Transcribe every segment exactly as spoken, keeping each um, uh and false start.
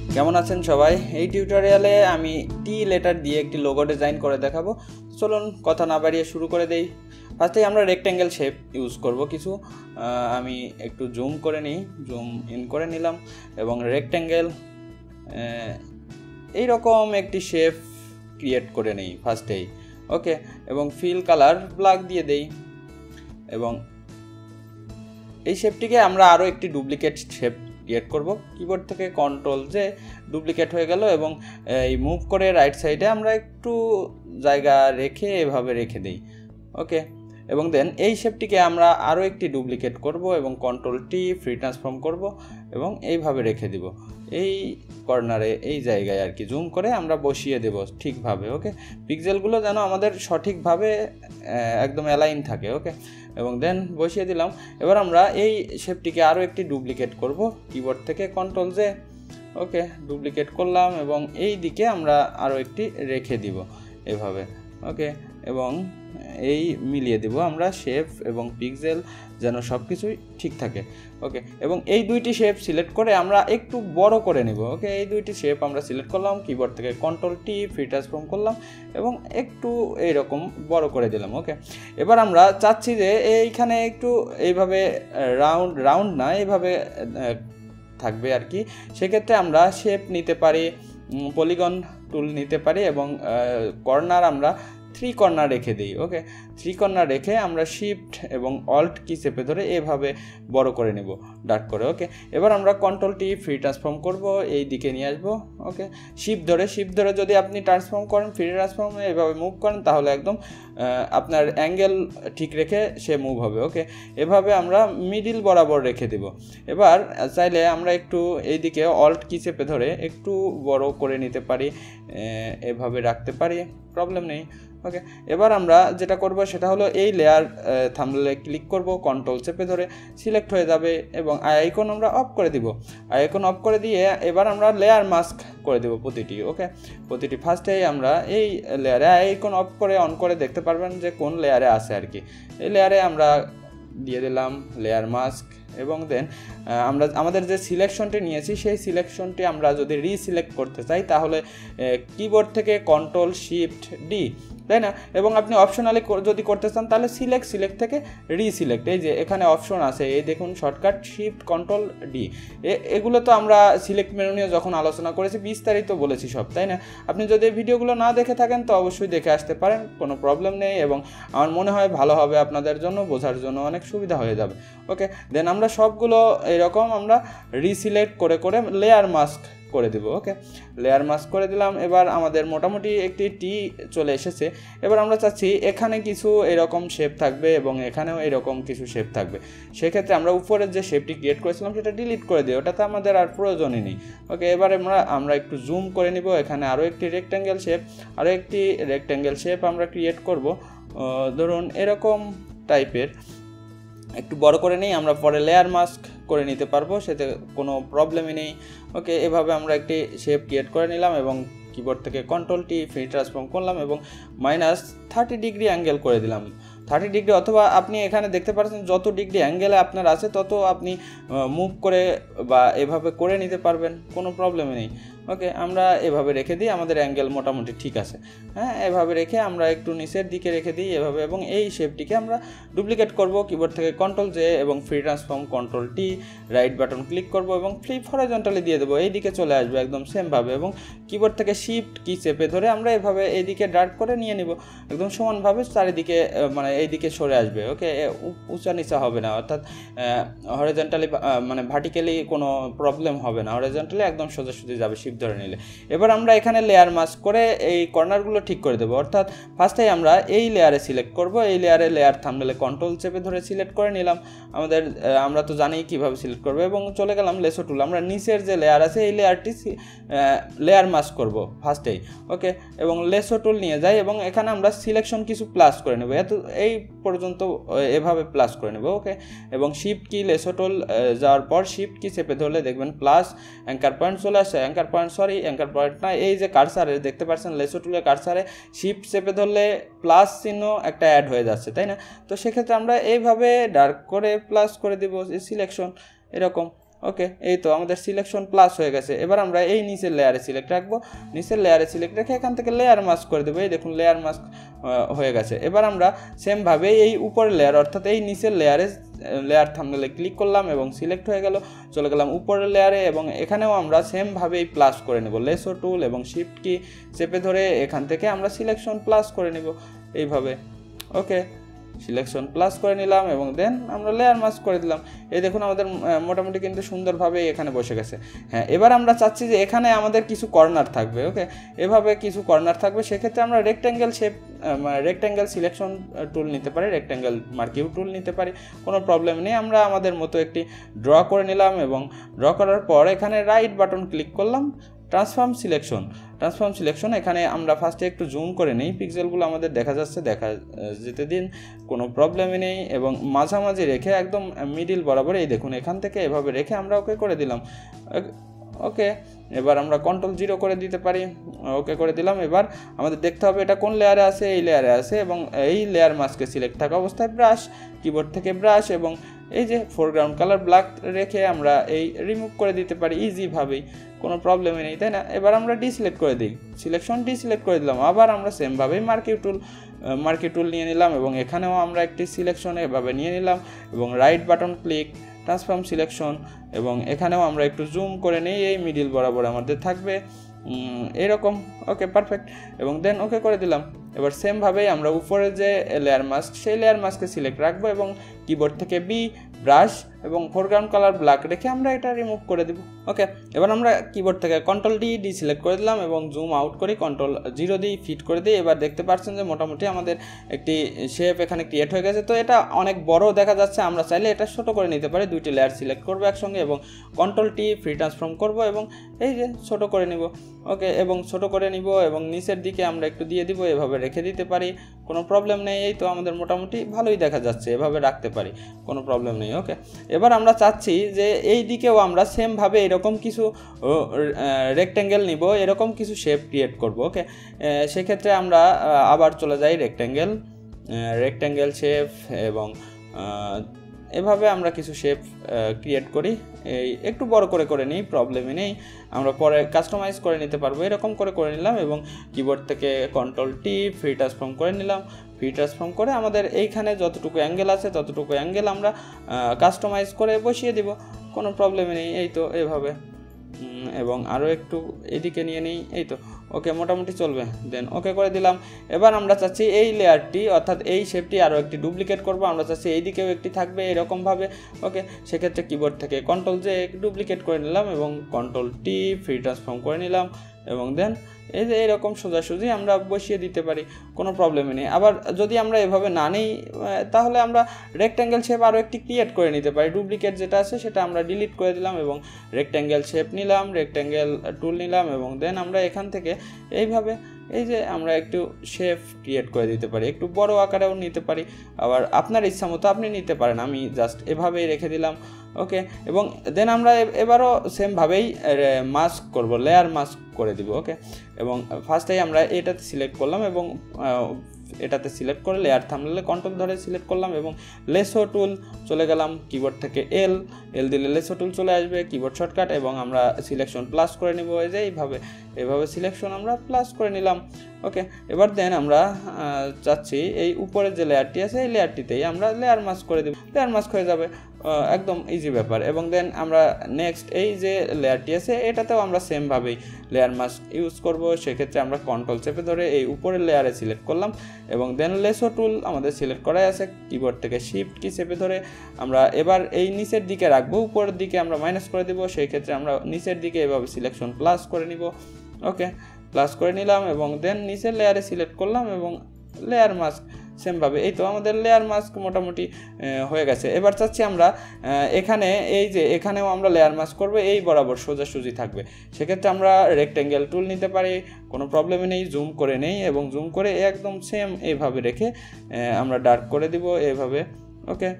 কেমন আছেন সবাই? এই টিউটোরিয়ালে আমি টি লেটার দিয়ে একটি লোগো ডিজাইন করে দেখাবো। চলুন কথা না বাড়িয়ে শুরু করে দেই। ফার্স্টেই আমরা রেক্ট্যাঙ্গেল শেপ ইউজ করব কিছু। আমি একটু জুম করে নিই, জুম ইন করে নিলাম এবং রেক্ট্যাঙ্গেল এইরকম একটি শেপ ক্রিয়েট করে নিই ফার্স্টেই। ওকে, এবং ফিল কালার ব্ল্যাক দিয়ে দেই এবং এই শেপটিকে আমরা আরও একটি ডুপ্লিকেট শেপ ক্রিয়েট করব। কিবোর্ড থেকে কন্ট্রোল যে ডুপ্লিকেট হয়ে গেল এবং এই মুভ করে রাইট সাইডে আমরা একটু জায়গা রেখে এভাবে রেখে দেই। ওকে, এবং দেন এই শেপটিকে আমরা আরও একটি ডুপ্লিকেট করব এবং কন্ট্রোল টি ফ্রি ট্রান্সফর্ম করব এবং এইভাবে রেখে দিব এই কর্নারে, এই জায়গায় আর কি জুম করে আমরা বসিয়ে দেব ঠিকভাবে। ওকে, পিক্সেলগুলো যেন আমাদের সঠিকভাবে একদম অ্যালাইন থাকে। ওকে, এবং দেন বসিয়ে দিলাম। এবার আমরা এই শেপটিকে আরও একটি ডুপ্লিকেট করব কিবোর্ড থেকে কন্ট্রোল জে। ওকে, ডুপ্লিকেট করলাম এবং এই দিকে আমরা আরও একটি রেখে দিব এভাবে। ওকে, এবং এই মিলিয়ে দেব আমরা শেপ এবং পিক্সেল যেন সব কিছুই ঠিক থাকে। ওকে, এবং এই দুইটি শেপ সিলেক্ট করে আমরা একটু বড় করে নেব। ওকে, এই দুইটি শেপ আমরা সিলেক্ট করলাম, কিবোর্ড থেকে কন্ট্রোল টি ফ্রি ট্রান্সফর্ম করলাম এবং একটু এইরকম বড় করে দিলাম। ওকে, এবার আমরা চাচ্ছি যে এইখানে একটু এইভাবে রাউন্ড রাউন্ড না এইভাবে থাকবে আর কি। সেক্ষেত্রে আমরা শেপ নিতে পারি, পলিগন টুল নিতে পারি এবং কর্নার আমরা থ্রি কর্নার রেখে দিই। ওকে, থ্রি কর্নার রেখে আমরা শিফট এবং অল্ট কি চেপে ধরে এভাবে বড় করে নেব ডার্ক করে। ওকে, এবার আমরা কন্ট্রোল টি ফ্রি ট্রান্সফর্ম করব, এই দিকে নিয়ে আসবো। ওকে, শিফট ধরে শিফট ধরে যদি আপনি ট্রান্সফর্ম করেন, ফ্রি ট্রান্সফর্ম এভাবে মুভ করেন, তাহলে একদম আপনার অ্যাঙ্গেল ঠিক রেখে সে মুভ হবে। ওকে, এভাবে আমরা মিডিল বরাবর রেখে দেব। এবার চাইলে আমরা একটু এই দিকে অল্ট কি চেপে ধরে একটু বড় করে নিতে পারি, এভাবে রাখতে পারি, প্রবলেম নেই। ওকে, এবার আমরা যেটা করব সেটা হলো এই লেয়ার থাম্বনেলে ক্লিক করব, কন্ট্রোল চেপে ধরে সিলেক্ট হয়ে যাবে এবং আইকন আমরা অফ করে দিব। আইকন অফ করে দিয়ে এবার আমরা লেয়ার মাস্ক করে দেব প্রতিটি। ওকে, প্রতিটি ফার্স্টেই আমরা এই লেয়ারে আইকন অফ করে অন করে দেখতে পারবেন যে কোন লেয়ারে আছে আর কি। এই লেয়ারে আমরা দিয়ে দিলাম লেয়ার মাস্ক এবং দেন আমরা আমাদের যে সিলেকশনটি নিয়েছি সেই সিলেকশনটি আমরা যদি রিসিলেক্ট করতে চাই তাহলে কিবোর্ড থেকে কন্ট্রোল শিফট ডি, তাই না? এবং আপনি অপশনালি যদি করতে চান তাহলে সিলেক্ট সিলেক্ট থেকে রিসিলেক্ট, এই যে এখানে অপশন আছে এই দেখুন শর্টকাট শিফট কন্ট্রোল ডি। এগুলো তো আমরা সিলেক্ট মেনু নিয়ে যখন আলোচনা করেছি বিস্তারিত বলেছি সব, তাই না? আপনি যদি ভিডিওগুলো না দেখে থাকেন তো অবশ্যই দেখে আসতে পারেন, কোনো প্রবলেম নেই এবং আমার মনে হয় ভালো হবে আপনাদের জন্য, বোঝার জন্য অনেক সুবিধা হয়ে যাবে। ওকে, দেন আমরা সবগুলো এরকম আমরা রিসিলেক্ট করে করে লেয়ার মাস্ক করে দেব। ওকে, লেয়ার মাস্ক করে দিলাম। এবার আমাদের মোটামুটি একটি টি চলে এসেছে। এবার আমরা চাচ্ছি এখানে কিছু এরকম শেপ থাকবে এবং এখানেও এরকম কিছু শেপ থাকবে। সেক্ষেত্রে আমরা উপরের যে শেপটি ক্রিয়েট করেছিলাম সেটা ডিলিট করে দিই, ওটাতে আমাদের আর প্রয়োজনই নেই। ওকে, এবার আমরা আমরা একটু জুম করে নিব। এখানে আরও একটি রেক্ট্যাঙ্গেল শেপ আরও একটি রেক্ট্যাঙ্গেল শেপ আমরা ক্রিয়েট করব, ধরুন এরকম টাইপের। একটু বড় করে নিই, আমরা পরে লেয়ার মাস্ক করে নিতে পারবো, সেতে কোনো প্রবলেমই নেই। ওকে, এভাবে আমরা একটি শেপ ক্রিয়েট করে নিলাম এবং কিবোর্ড থেকে কন্ট্রোল টি ফ্রি ট্রান্সফর্ম করলাম এবং মাইনাস থার্টি ডিগ্রি অ্যাঙ্গেল করে দিলাম, থার্টি ডিগ্রি, অথবা আপনি এখানে দেখতে পাচ্ছেন যত ডিগ্রি অ্যাঙ্গেলে আপনার আছে তত আপনি মুভ করে বা এভাবে করে নিতে পারবেন, কোনো প্রবলেমই নেই। ওকে, আমরা এভাবে রেখে দিই, আমাদের অ্যাঙ্গেল মোটামুটি ঠিক আছে। হ্যাঁ, এভাবে রেখে আমরা একটু নিচের দিকে রেখে দিই এভাবে এবং এই শেপটিকে আমরা ডুপ্লিকেট করব, কিবোর্ড থেকে কন্ট্রোল জে এবং free transform control T right button click করব এবং ফ্লিপ হরাইজন্টালি দিয়ে দেবো, এই দিকে চলে আসবে একদম সেমভাবে এবং কিবোর্ড থেকে শিফট কি চেপে ধরে আমরা এভাবে এইদিকে ড্রাগ করে নিয়ে নিব, একদম সমানভাবে চারিদিকে মানে এইদিকে সরে আসবে। ওকে, উঁচা নিচা হবে না, অর্থাৎ হরাইজন্টালি মানে ভার্টিক্যালি কোনো প্রবলেম হবে না, হরাইজন্টালি একদম সোজাসুজি যাবে শিফট ধরে নিলে। এবার আমরা এখানে লেয়ার মাস্ক করে এই কর্নারগুলো ঠিক করে দেবো, অর্থাৎ ফার্স্টেই আমরা এই লেয়ারে সিলেক্ট করব, এই লেয়ারে লেয়ার থাম্বনেলে কন্ট্রোল চেপে ধরে সিলেক্ট করে নিলাম। আমাদের আমরা তো জানি কীভাবে সিলেক্ট করবো এবং চলে গেলাম লেসো টুল, আমরা নিচের যে লেয়ার আছে এই লেয়ারটি লেয়ার মাস্ক করব ফার্স্টেই। ওকে, এবং লেসো টুল নিয়ে যাই এবং এখানে আমরা সিলেকশন কিছু প্লাস করে নেব, এত এই পর্যন্ত এভাবে প্লাস করে নেব। ওকে, এবং শিফট কি লেসো টুল যাওয়ার পর শিফট কি চেপে ধরলে দেখবেন প্লাস অ্যাঙ্কার পয়েন্ট চলে আসে, anchor point sorry anchor point না, এই যে কার্সারে দেখতে পাচ্ছেন লেসো টুলের কার্সারে শিফট চেপে ধরলে প্লাস চিহ্ন একটা অ্যাড হয়ে যাচ্ছে, তাই না? তো সেক্ষেত্রে আমরা এইভাবে ডার্ক করে প্লাস করে দেব সিলেকশন এরকম। ওকে, এই তো আমাদের সিলেকশন প্লাস হয়ে গেছে। এবার আমরা এই নিচের লেয়ারে সিলেক্ট রাখবো, নিচের লেয়ারে সিলেক্ট রেখে এখান থেকে লেয়ার মাস্ক করে দেবো। এই দেখুন লেয়ার মাস্ক হয়ে গেছে। এবার আমরা সেমভাবে এই উপরের লেয়ার অর্থাৎ এই নিচের লেয়ারে লেয়ার থাম্বনেলে ক্লিক করলাম এবং সিলেক্ট হয়ে গেল, চলে গেলাম উপরের লেয়ারে এবং এখানেও আমরা সেমভাবেই প্লাস করে নেব। লেসো টুল এবং শিফট কি চেপে ধরে এখান থেকে আমরা সিলেকশন প্লাস করে নেব এইভাবে। ওকে, সিলেকশন প্লাস করে নিলাম এবং দেন আমরা লেয়ার মাস্ক করে দিলাম। এই দেখুন আমাদের মোটামুটি কিন্তু সুন্দরভাবে এখানে বসে গেছে। হ্যাঁ, এবার আমরা চাচ্ছি যে এখানে আমাদের কিছু কর্নার থাকবে। ওকে, এভাবে কিছু কর্নার থাকবে, সেক্ষেত্রে আমরা rectangle shape rectangle selection tool নিতে পারি, রেক্ট্যাঙ্গেল মার্কিউ টুল নিতে পারি, কোনো প্রবলেম নেই। আমরা আমাদের মতো একটি ড্র করে নিলাম এবং ড্র করার পর এখানে রাইট বাটন ক্লিক করলাম, ট্রান্সফর্ম সিলেকশন ট্রান্সফর্ম সিলেকশন এখানে আমরা ফার্স্টে একটু জুম করে নিই, পিক্সেলগুলো আমাদের দেখা যাচ্ছে, দেখা যেতে দিন, কোনো প্রবলেমই নেই। এবং মাঝামাঝি রেখে একদম মিডিল বরাবর এই দেখুন এখান থেকে এভাবে রেখে আমরা ওকে করে দিলাম। ওকে, এবার আমরা কন্ট্রোল জিরো করে দিতে পারি। ওকে করে দিলাম। এবার আমাদের দেখতে হবে এটা কোন লেয়ারে আছে, এই লেয়ারে আছে এবং এই লেয়ার মাস্কে সিলেক্ট থাকা অবস্থায় ব্রাশ, কিবোর্ড থেকে ব্রাশ এবং এই যে ফোরগ্রাউন্ড কালার ব্ল্যাক রেখে আমরা এই রিমুভ করে দিতে পারি ইজিভাবেই, কোনো প্রবলেমই নেই, তাই না? এবার আমরা ডিসিলেক্ট করে দিই, সিলেকশন ডিসিলেক্ট করে দিলাম। আবার আমরা সেমভাবেই মার্কিউ টুল মার্কিউ টুল নিয়ে নিলাম এবং এখানেও আমরা একটি সিলেকশন এভাবে নিয়ে নিলাম এবং right button click, transform selection এবং এখানেও আমরা একটু জুম করে নিই, এই মিডিল বরাবর আমাদের থাকবে এরকম। ওকে, পারফেক্ট, এবং দেন ওকে করে দিলাম। এবার সেমভাবেই আমরা উপরে যে লেয়ার মাস্ক সেই লেয়ার মাস্কে সিলেক্ট রাখবো এবং কিবোর্ড থেকে বি, ব্রাশ এবং ফোরগ্রাউন্ড কালার ব্ল্যাক রেখে আমরা এটা রিমুভ করে দেব। ওকে, এবার আমরা কিবোর্ড থেকে কন্ট্রোল ডি ডি সিলেক্ট করে দিলাম এবং জুম আউট করি, কন্ট্রোল জিরো দিয়ে ফিট করে দিই। এবার দেখতে পাচ্ছেন যে মোটামুটি আমাদের একটি শেপ এখানে ক্রিয়েট হয়ে গেছে। তো এটা অনেক বড় দেখা যাচ্ছে, আমরা চাইলে এটা ছোটো করে নিতে পারি। দুইটি লেয়ার সিলেক্ট করবো একসঙ্গে এবং কন্ট্রোল টি ফ্রি ট্রান্সফর্ম করবো এবং এই যে ছোটো করে নিব। ওকে, এবং ছোটো করে নিব এবং নিচের দিকে আমরা একটু দিয়ে দিব, এভাবে রেখে দিতে পারি, কোনো প্রবলেম নেই। এই তো আমাদের মোটামুটি ভালোই দেখা যাচ্ছে, এভাবে রাখতে পারি, কোনো প্রবলেম নেই। ওকে, এবার আমরা চাচ্ছি যে এই দিকেও আমরা সেমভাবে এরকম কিছু রেক্ট্যাঙ্গেল নিব, এরকম কিছু শেপ ক্রিয়েট করব। ওকে, সেক্ষেত্রে আমরা আবার চলে যাই রেক্ট্যাঙ্গেল রেক্ট্যাঙ্গেল শেপ এবং এভাবে আমরা কিছু শেপ ক্রিয়েট করি, এই একটু বড় করে করে নিই, প্রবলেমই নেই, আমরা পরে কাস্টমাইজ করে নিতে পারবো। এরকম করে করে নিলাম এবং কিবোর্ড থেকে কন্ট্রোল টি ফ্রি ট্রান্সফর্ম করে নিলাম। ফ্রি ট্রান্সফর্ম করে আমাদের এইখানে যতটুকু অ্যাঙ্গেল আছে ততটুকু অ্যাঙ্গেল আমরা কাস্টমাইজ করে বসিয়ে দিব, কোনো প্রবলেমই নেই। এই তো এভাবে, এবং আরও একটু এদিকে নিয়ে নিই, এই তো। ওকে, মোটামুটি চলবে, দেন ওকে করে দিলাম। এবার আমরা চাচ্ছি এই লেয়ারটি অর্থাৎ এই শেপটি আরও একটি ডুপ্লিকেট করব, আমরা চাচ্ছি এই দিকেও একটি থাকবে এরকমভাবে। ওকে, সেক্ষেত্রে কিবোর্ড থেকে কন্ট্রোল জে ডুপ্লিকেট করে নিলাম এবং কন্ট্রোল টি ফ্রি ট্রান্সফর্ম করে নিলাম এবং দেন এই যে এরকম সোজাসুজি আমরা বসিয়ে দিতে পারি, কোনো প্রবলেমই নেই। আবার যদি আমরা এভাবে না নিই তাহলে আমরা রেক্ট্যাঙ্গেল শেপ আরও একটি ক্রিয়েট করে নিতে পারি। ডুপ্লিকেট যেটা আছে সেটা আমরা ডিলিট করে দিলাম এবং রেক্ট্যাঙ্গেল শেপ নিলাম, রেক্ট্যাঙ্গেল টুল নিলাম এবং দেন আমরা এখান থেকে এইভাবে এই যে আমরা একটু শেপ ক্রিয়েট করে দিতে পারি, একটু বড় আকারেও নিতে পারি, আবার আপনার ইচ্ছা মতো আপনি নিতে পারেন। আমি জাস্ট এভাবেই রেখে দিলাম। ওকে, এবং দেন আমরা এবারও সেমভাবেই মাস্ক করব, লেয়ার মাস্ক করে দিব। ওকে, এবং ফার্স্টেই আমরা এটাতে সিলেক্ট করলাম এবং এটাতে সিলেক্ট করে লেয়ার থাম্বনেলে কন্ট্রোল ধরে সিলেক্ট করলাম এবং লেসো টুল চলে গেলাম, কিবোর্ড থেকে এল এল দিলে লেসো টুল চলে আসবে, কিবোর্ড শর্টকাট, এবং আমরা সিলেকশন প্লাস করে নিব। এই যে এইভাবে এইভাবে সিলেকশন আমরা প্লাস করে নিলাম। ওকে, এবার দেন আমরা চাচ্ছি এই উপরের যে লেয়ারটি আছে এই লেয়ারটিতেই আমরা লেয়ার মাস্ক করে দেব, লেয়ার মাস্ক হয়ে যাবে, একদম ইজি ব্যাপার। এবং দেন আমরা নেক্সট এই যে লেয়ারটি আছে এটাতেও আমরা সেমভাবেই লেয়ার মাস্ক ইউজ করব। সেক্ষেত্রে আমরা কন্ট্রোল চেপে ধরে এই উপরের লেয়ারে সিলেক্ট করলাম এবং দেন লেসো টুল আমাদের সিলেক্ট করাই আছে, কিবোর্ড থেকে শিফট কি চেপে ধরে আমরা এবার এই নিচের দিকে রাখবো, উপরের দিকে আমরা মাইনাস করে দেবো। সেই ক্ষেত্রে আমরা নিচের দিকে এভাবে সিলেকশন প্লাস করে নিব। ওকে, প্লাস করে নিলাম এবং দেন নিচের লেয়ারে সিলেক্ট করলাম এবং লেয়ার মাস্ক সেমভাবে। এই তো আমাদের লেয়ার মাস্ক মোটামুটি হয়ে গেছে। এবার চাচ্ছি আমরা এখানে এই যে এখানেও আমরা লেয়ার মাস্ক করব, এই বরাবর সোজাসুজি থাকবে। সেক্ষেত্রে আমরা রেক্ট্যাঙ্গেল টুল নিতে পারি, কোনো প্রবলেমই নেই, জুম করে নেই এবং জুম করে একদম সেম এইভাবে রেখে আমরা ডার্ক করে দিব এইভাবে। ওকে,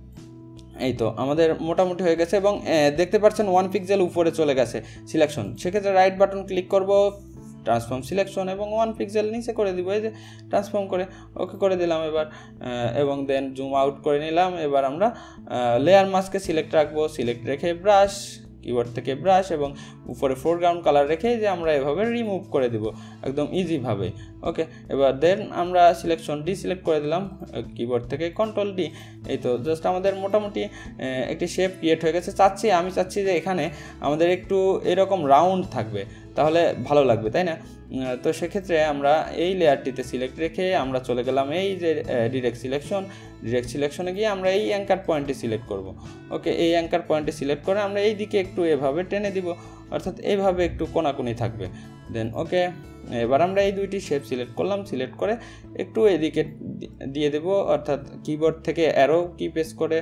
এই তো আমাদের মোটামুটি হয়ে গেছে এবং দেখতে পাচ্ছেন ওয়ান পিক্সেল উপরে চলে গেছে সিলেকশন। সেক্ষেত্রে রাইট বাটন ক্লিক করব, ট্রান্সফর্ম সিলেকশন এবং ওয়ান পিক্সেল নিচে করে দিব, এই যে ট্রান্সফর্ম করে ওকে করে দিলাম এবার, এবং দেন জুম আউট করে নিলাম। এবার আমরা লেয়ার মাস্কে সিলেক্ট রাখবো, সিলেক্ট রেখে ব্রাশ, কিবোর্ড থেকে ব্রাশ এবং উপরে ফোরগ্রাউন্ড কালার রেখে যে আমরা এভাবে রিমুভ করে দিব একদম ইজিভাবে। ওকে, এবার দেন আমরা সিলেকশন ডি সিলেক্ট করে দিলাম, কিবোর্ড থেকে কন্ট্রোল ডি। এই তো জাস্ট আমাদের মোটামুটি একটি শেপ ক্রিয়েট হয়ে গেছে। চাচ্ছি আমি চাচ্ছি যে এখানে আমাদের একটু এরকম রাউন্ড থাকবে, তাহলে ভালো লাগবে, তাই না? তো সেক্ষেত্রে আমরা এই লেয়ারটিতে সিলেক্ট রেখে আমরা চলে গেলাম এই যে ডিরেক্ট সিলেকশন, ডিরেক্ট সিলেকশনে গিয়ে আমরা এই অ্যাঙ্কার পয়েন্টটি সিলেক্ট করব। ওকে, এই অ্যাঙ্কার পয়েন্টটি সিলেক্ট করে আমরা এই দিকে একটু এভাবে টেনে দিব, অর্থাৎ এইভাবে একটু কোনাকুনি থাকবে। দেন ওকে, এবার আমরা এই দুইটি শেপ সিলেক্ট করলাম, সিলেক্ট করে একটু এদিকে দিয়ে দেব, অর্থাৎ কিবোর্ড থেকে অ্যারো কি প্রেস করে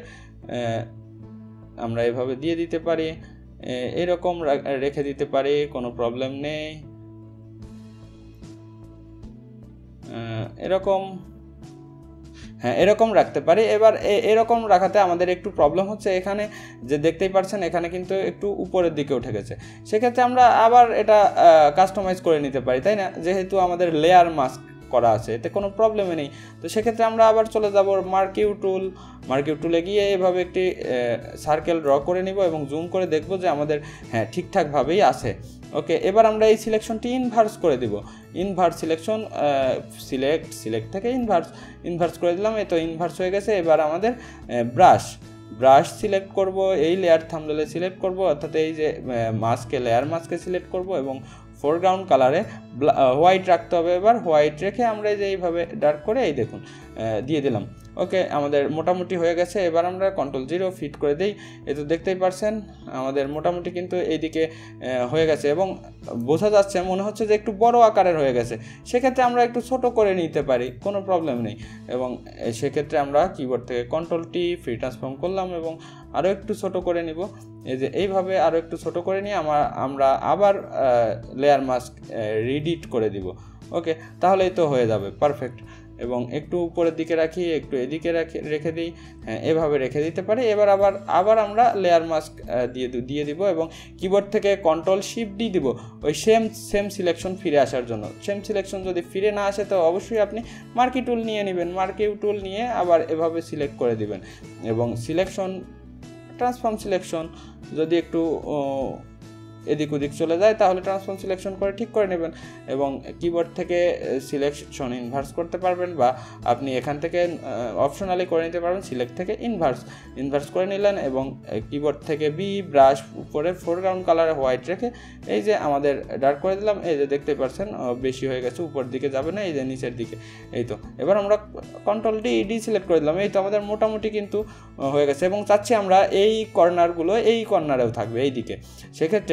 আমরা এভাবে দিয়ে দিতে পারি, এরকম রেখে দিতে পারি, কোনো প্রবলেম নেই। এরকম, হ্যাঁ এরকম রাখতে পারি। এবার এরকম রাখাতে আমাদের একটু প্রবলেম হচ্ছে, এখানে যে দেখতেই পাচ্ছেন এখানে কিন্তু একটু উপরের দিকে উঠে গেছে। সেক্ষেত্রে আমরা আবার এটা কাস্টমাইজ করে নিতে পারি, তাই না? যেহেতু আমাদের লেয়ার মাস্ক করা আছে, এতে কোনো প্রবলেমই নেই। তো সেক্ষেত্রে আমরা আবার চলে যাব মার্কিউ টুল, মার্কিউ টুলে গিয়ে এভাবে একটি সার্কেল ড্র করে নিব এবং জুম করে দেখব যে আমাদের হ্যাঁ ঠিকঠাকভাবেই আছে। ওকে, এবার আমরা এই সিলেকশনটি ইনভার্স করে দিব, ইনভার্স সিলেকশন, সিলেক্ট, সিলেক্ট থেকে ইনভার্স, ইনভার্স করে দিলাম। এই তো ইনভার্স হয়ে গেছে। এবার আমাদের ব্রাশ, ব্রাশ সিলেক্ট করব, এই লেয়ার থাম্বনেলে সিলেক্ট করব, অর্থাৎ এই যে মাস্কে, লেয়ার মাস্কে সিলেক্ট করব এবং ফোরগ্রাউন্ড কালারে হোয়াইট রাখতে হবে। এবার হোয়াইট রেখে আমরা যে এইভাবে ডার্ক করে এই দেখুন দিয়ে দিলাম। ওকে, আমাদের মোটামুটি হয়ে গেছে। এবার আমরা কন্ট্রোল জিরো ফিট করে দিই। এই তো দেখতেই পারছেন আমাদের মোটামুটি কিন্তু এইদিকে হয়ে গেছে এবং বোঝা যাচ্ছে, মনে হচ্ছে যে একটু বড় আকারের হয়ে গেছে। সেক্ষেত্রে আমরা একটু ছোট করে নিতে পারি, কোনো প্রবলেম নেই। এবং সেক্ষেত্রে আমরা কিবোর্ড থেকে কন্ট্রোল টি ফ্রি ট্রান্সফর্ম করলাম এবং আরও একটু ছোট করে নিব। এই যে এইভাবে আরও একটু ছোট করে নিয়ে আমরা আমরা আবার লেয়ার মাস্ক রিডিট করে দিব। ওকে, তাহলেই তো হয়ে যাবে পারফেক্ট। এবং একটু উপরের দিকে রাখি, একটু এদিকে রাখি রেখে দিই, হ্যাঁ এভাবে রেখে দিতে পারি। এবার আবার আবার আমরা লেয়ার মাস্ক দিয়ে দিয়ে দিব এবং কিবোর্ড থেকে কন্ট্রোল শিফট ডি দিব ওই সেম সেম সিলেকশন ফিরে আসার জন্য। সেম সিলেকশন যদি ফিরে না আসে তো অবশ্যই আপনি মার্কি টুল নিয়ে নেবেন, মার্কিউ টুল নিয়ে আবার এভাবে সিলেক্ট করে দিবেন এবং সিলেকশন ট্রান্সফর্ম সিলেকশন যদি একটু এদিক ওদিক চলে যায় তাহলে ট্রান্সফর্ম সিলেকশন করে ঠিক করে নেবেন এবং কিবোর্ড থেকে সিলেকশন ইনভার্স করতে পারবেন বা আপনি এখান থেকে অপশনালি করে নিতে পারবেন সিলেক্ট থেকে ইনভার্স, ইনভার্স করে নিলেন এবং কিবোর্ড থেকে বি ব্রাশ উপরে ফোরগ্রাউন্ড কালারে হোয়াইট রেখে এই যে আমাদের ডার্ক করে দিলাম। এই যে দেখতে পাচ্ছেন বেশি হয়ে গেছে, উপর দিকে যাবে না, এই যে নিচের দিকে। এই তো এবার আমরা কন্ট্রোল ডি ডি সিলেক্ট করে দিলাম। এই তো আমাদের মোটামুটি কিন্তু হয়ে গেছে এবং চাচ্ছি আমরা এই কর্নারগুলো এই কর্নারেও থাকবে এই দিকে। সেক্ষেত্রে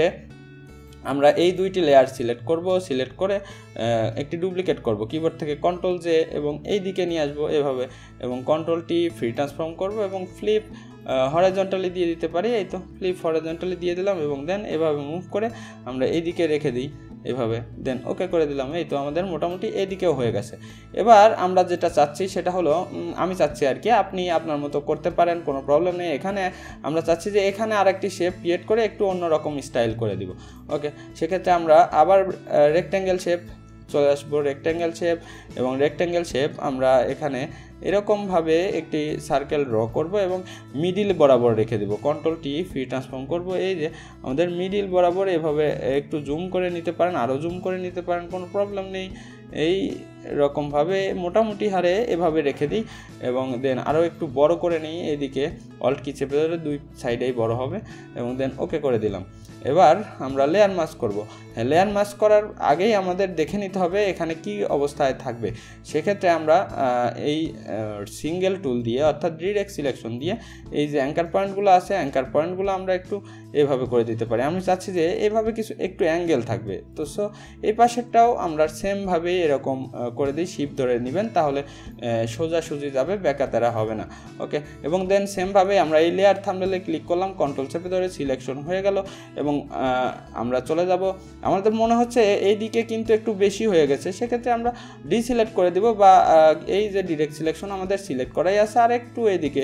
আমরা এই দুইটি লেয়ার সিলেক্ট করব, সিলেক্ট করে একটি ডুপ্লিকেট করব, কিবোর্ড থেকে কন্ট্রোল জে এবং এই দিকে নিয়ে আসবো এভাবে এবং কন্ট্রোল টি ফ্রি ট্রান্সফর্ম করব এবং ফ্লিপ হরাইজন্টালি দিয়ে দিতে পারি। এই তো ফ্লিপ হরাইজন্টালি দিয়ে দিলাম এবং দেন এভাবে মুভ করে আমরা এই দিকে রেখে দিই এভাবে, দেন ওকে করে দিলাম। এই তো আমাদের মোটামুটি এদিকেও হয়ে গেছে। এবার আমরা যেটা চাচ্ছি সেটা হলো, আমি চাচ্ছি আর কি, আপনি আপনার মতো করতে পারেন, কোনো প্রবলেম নেই। এখানে আমরা চাচ্ছি যে এখানে আরেকটি শেপ ক্রিয়েট করে একটু অন্যরকম স্টাইল করে দিব। ওকে, সেক্ষেত্রে আমরা আবার রেক্ট্যাঙ্গেল শেপ চলে আসবো, রেক্ট্যাঙ্গেল শেপ এবং রেক্ট্যাঙ্গেল শেপ আমরা এখানে এরকমভাবে একটি সার্কেল ড্র করব এবং মিডিল বরাবর রেখে দেব, কন্ট্রোল টি ফ্রি ট্রান্সফর্ম করব। এই যে আমাদের মিডিল বরাবর এভাবে একটু জুম করে নিতে পারেন, আরও জুম করে নিতে পারেন, কোনো প্রবলেম নেই। এই রকমভাবে মোটামুটি হারে এভাবে রেখে দিই এবং দেন আরও একটু বড় করে নিই, এদিকে অল্ট কি চেপে ধরে দুই সাইডেই বড় হবে এবং দেন ওকে করে দিলাম। এবার আমরা লেয়ার মাস্ক করব। হ্যাঁ, লেয়ার মাস্ক করার আগেই আমাদের দেখে নিতে হবে এখানে কি অবস্থায় থাকবে। সেক্ষেত্রে আমরা এই সিঙ্গেল টুল দিয়ে অর্থাৎ ডিরেক্ট সিলেকশন দিয়ে এই যে অ্যাঙ্কার পয়েন্টগুলো আছে, অ্যাঙ্কার পয়েন্টগুলো আমরা একটু এভাবে করে দিতে পারি। আমি চাচ্ছি যে এভাবে কিছু একটু অ্যাঙ্গেল থাকবে, তো সো এই পাশেরটাও আমরা সেমভাবেই এরকম করে দিই, শিপ ধরে নেবেন, তাহলে সোজাসুজি যাবে, বেকাতেরা হবে না। ওকে, এবং দেন সেমভাবে আমরা এই লেয়ার থাম্বনেলে ক্লিক করলাম, কন্ট্রোল চেপে ধরে সিলেকশন হয়ে গেল এবং আমরা চলে যাব। আমাদের মনে হচ্ছে এই দিকে কিন্তু একটু বেশি হয়ে গেছে, সেক্ষেত্রে আমরা ডিসিলেক্ট করে দিব বা এই যে ডিরেক্ট সিলেকশন আমাদের সিলেক্ট করাই আছে আর একটু এইদিকে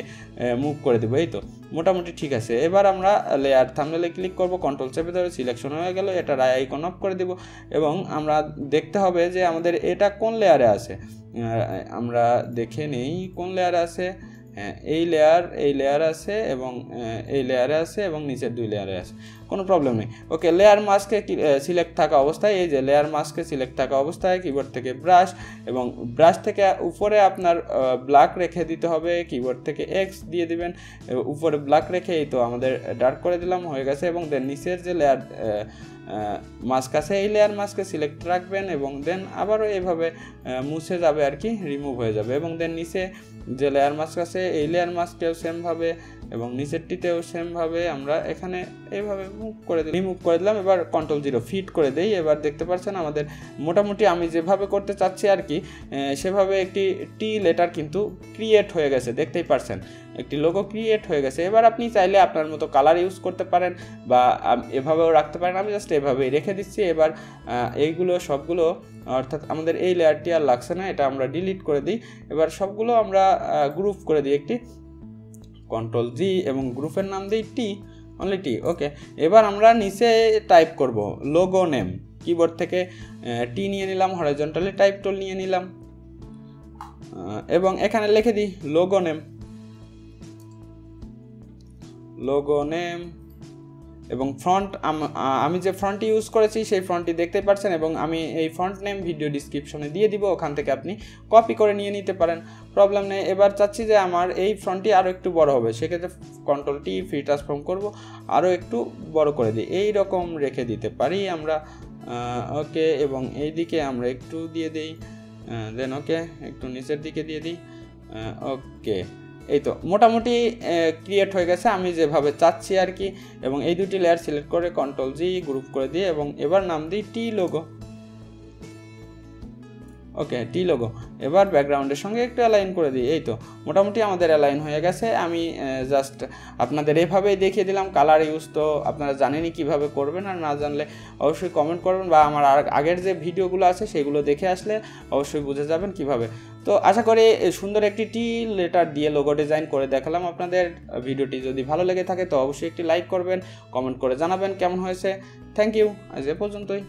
মুভ করে দেবো। এই তো মোটামুটি ঠিক আছে। এবার আমরা লেয়ার থাম্বনেলে ক্লিক করব, কন্ট্রোল চেপে ধরে সিলেকশন হয়ে গেল, এটা আইকন অফ করে দিব এবং আমরা দেখতে হবে যে আমাদের এটা কোন লেয়ারে আছে। আমরা দেখে নেই কোন লেয়ারে আছে। হ্যাঁ, এই লেয়ার এই লেয়ার আছে এবং এই লেয়ারে আছে এবং নিচের দুই লেয়ারে আছে, কোনো প্রবলেম নেই। ওকে, লেয়ার মাস্কে সিলেক্ট থাকা অবস্থায়, এই যে লেয়ার মাস্কে সিলেক্ট থাকা অবস্থায় কিবোর্ড থেকে ব্রাশ এবং ব্রাশ থেকে উপরে আপনার ব্ল্যাক রেখে দিতে হবে, কিবোর্ড থেকে এক্স দিয়ে দিবেন, উপরে ব্ল্যাক রেখে এই তো আমাদের ডার্ক করে দিলাম, হয়ে গেছে। এবং দেন নিচের যে লেয়ার মাস্ক আছে এই লেয়ার মাস্কে সিলেক্ট রাখবেন এবং দেন আবারও এইভাবে মুছে যাবে আর কি, রিমুভ হয়ে যাবে। এবং দেন নিচে যে লেয়ার মাস্ক আছে এই লেয়ার মাস্কটাও সেমভাবে এবং নিচেরটিতেও সেমভাবে আমরা এখানে এইভাবে মুভ করে দিই, রিমুভ করে দিলাম। এবার কন্ট্রোল জিরো ফিট করে দেই। এবার দেখতে পাচ্ছেন আমাদের মোটামুটি আমি যেভাবে করতে চাচ্ছি আর কি সেভাবে একটি টি লেটার কিন্তু ক্রিয়েট হয়ে গেছে, দেখতেই পাচ্ছেন একটি লোগো ক্রিয়েট হয়ে গেছে। এবার আপনি চাইলে আপনার মতো কালার ইউজ করতে পারেন বা এভাবেও রাখতে পারেন, আমি জাস্ট এভাবেই রেখে দিচ্ছি। এবার এইগুলো সবগুলো অর্থাৎ আমাদের এই লেয়ারটি আর লাগছে না, এটা আমরা ডিলিট করে দিই। এবার সবগুলো আমরা গ্রুপ করে দিই, একটি কন্ট্রোল জি এবং গ্রুপের নাম দিই টি, অনলি টি। ওকে, এবার আমরা নিচে টাইপ করব লোগো নেম, কিবোর্ড থেকে টি নিয়ে নিলাম, হরাইজন্টালি টাইপ টুল নিয়ে নিলাম এবং এখানে লিখে দিই লোগো নেম, লোগো নেম এবং ফ্রন্ট আমি যে ফ্রন্টটি ইউজ করেছি সেই ফ্রন্টটি দেখতে পাচ্ছেন এবং আমি এই ফ্রন্ট নেম ভিডিও ডিসক্রিপশনে দিয়ে দিব, ওখান থেকে আপনি কপি করে নিয়ে নিতে পারেন, প্রবলেম নেই। এবার চাচ্ছি যে আমার এই ফ্রন্টটি আরও একটু বড় হবে, সেক্ষেত্রে কন্ট্রোল টি ফ্রি ট্রান্সফর্ম করব, আরও একটু বড় করে দিই, এই রকম রেখে দিতে পারি আমরা। ওকে, এবং এই দিকে আমরা একটু দিয়ে দিই, দেন ওকে একটু নিচের দিকে দিয়ে দিই। ওকে, এই তো মোটামুটি ক্রিয়েট হয়ে গেছে আমি যেভাবে চাচ্ছি আর কি। এবং এই দুটি লেয়ার সিলেক্ট করে কন্ট্রোল জি গ্রুপ করে দিয়ে এবং এবার নাম দিই টি লোগো। ওকে, টি লোগো। এবার ব্যাকগ্রাউন্ডের সঙ্গে একটু অ্যালাইন করে দিই, এই তো মোটামুটি আমাদের অ্যালাইন হয়ে গেছে। আমি জাস্ট আপনাদের এভাবেই দেখিয়ে দিলাম। কালার ইউজ তো আপনারা জানেনই কীভাবে করবেন, আর না জানলে অবশ্যই কমেন্ট করবেন বা আমার আগের যে ভিডিওগুলো আছে সেগুলো দেখে আসলে অবশ্যই বুঝে যাবেন কিভাবে। তো আশা করি সুন্দর একটি টি লেটার দিয়ে লোগো ডিজাইন করে দেখালাম আপনাদের। ভিডিওটি যদি ভালো লেগে থাকে তো অবশ্যই একটি লাইক করবেন, কমেন্ট করে জানাবেন কেমন হয়েছে। থ্যাংক ইউ, আজ এ পর্যন্তই।